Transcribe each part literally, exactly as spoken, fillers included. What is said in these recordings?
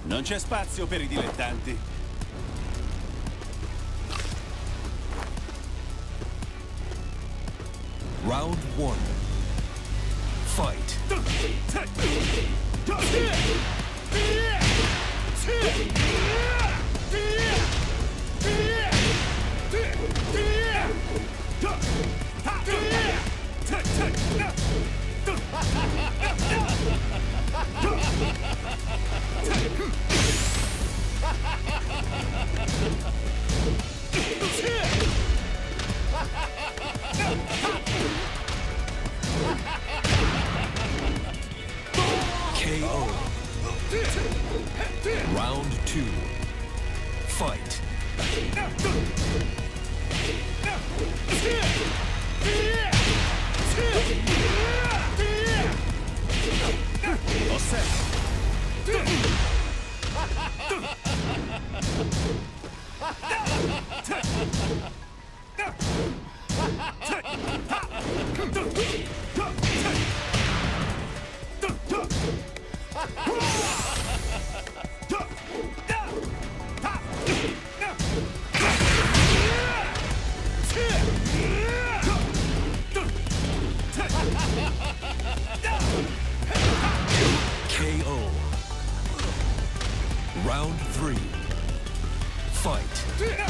Non c'è spazio per i dilettanti. Round one. Fight. K O. Round two. Fight. K O. Round three. Fight.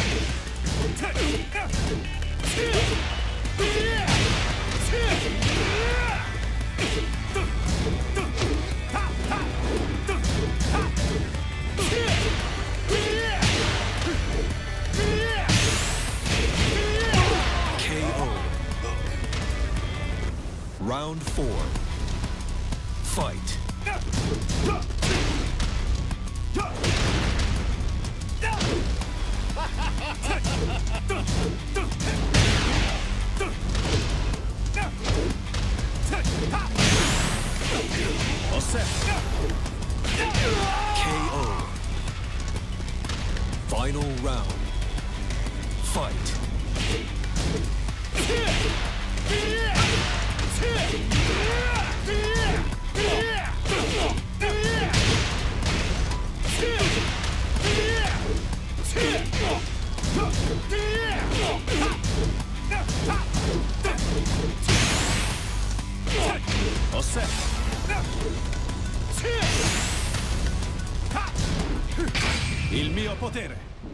K O. Round four. Fight. K O. Final round. Fight. Il mio potere.